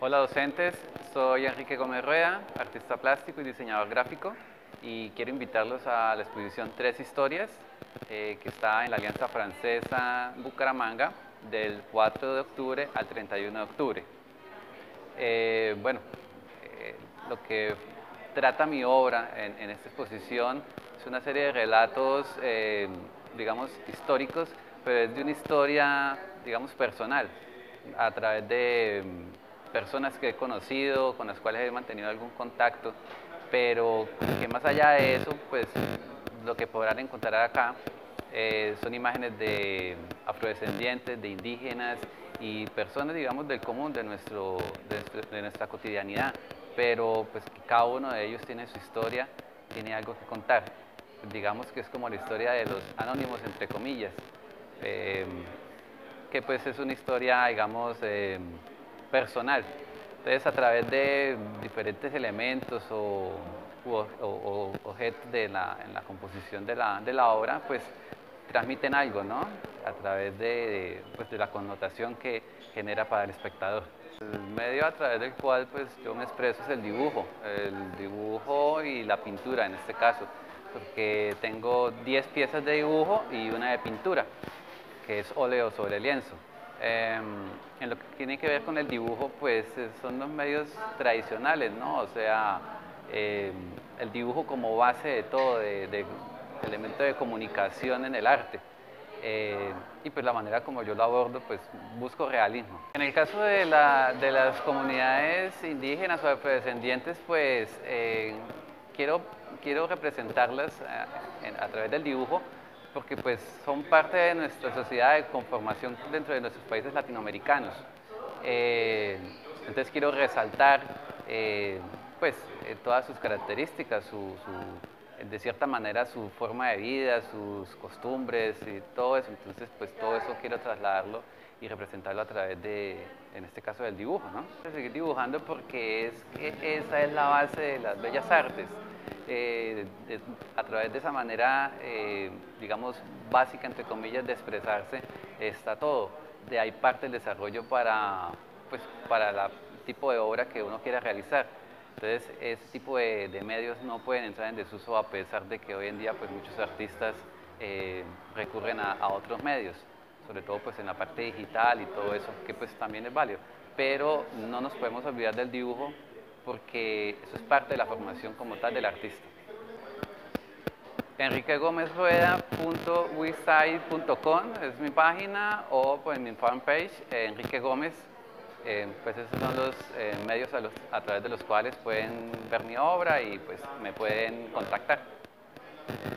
Hola docentes, soy Enrique Gómez Rueda, artista plástico y diseñador gráfico, y quiero invitarlos a la exposición Tres Historias, que está en la Alianza Francesa Bucaramanga del 4 de octubre al 31 de octubre. Bueno, lo que trata mi obra en esta exposición es una serie de relatos, digamos, históricos, pero es de una historia, digamos, personal, a través de personas que he conocido, con las cuales he mantenido algún contacto, pero que más allá de eso, pues lo que podrán encontrar acá son imágenes de afrodescendientes, de indígenas y personas, digamos, del común, de nuestra cotidianidad, pero pues cada uno de ellos tiene su historia, tiene algo que contar. Digamos que es como la historia de los anónimos, entre comillas, eh, que pues es una historia, digamos, personal. Entonces, a través de diferentes elementos o objetos en la composición de la obra, pues transmiten algo, ¿no? A través pues, de la connotación que genera para el espectador. El medio a través del cual pues, yo me expreso es el dibujo y la pintura en este caso, porque tengo 10 piezas de dibujo y una de pintura, que es óleo sobre lienzo. En lo que tiene que ver con el dibujo, pues son los medios tradicionales, ¿no? O sea, el dibujo como base de todo, de elemento de comunicación en el arte. Y pues la manera como yo lo abordo, pues busco realismo. En el caso de las comunidades indígenas o afrodescendientes, pues quiero representarlas a través del dibujo, porque pues son parte de nuestra sociedad de conformación dentro de nuestros países latinoamericanos. Entonces quiero resaltar pues todas sus características, de cierta manera su forma de vida, sus costumbres y todo eso. Entonces pues todo eso quiero trasladarlo y representarlo a través en este caso, del dibujo, ¿no? Seguir dibujando porque esa es la base de las bellas artes. A través de esa manera, digamos, básica, entre comillas, de expresarse, está todo. De ahí parte el desarrollo pues, para el tipo de obra que uno quiera realizar. Entonces, ese tipo de medios no pueden entrar en desuso, a pesar de que hoy en día pues, muchos artistas recurren a otros medios, sobre todo pues, en la parte digital y todo eso, que pues, también es válido. Pero no nos podemos olvidar del dibujo, porque eso es parte de la formación como tal del artista. enriquegomezrueda.website.com es mi página, o pues mi fanpage, Enrique Gómez. Pues esos son los medios a través de los cuales pueden ver mi obra y pues me pueden contactar.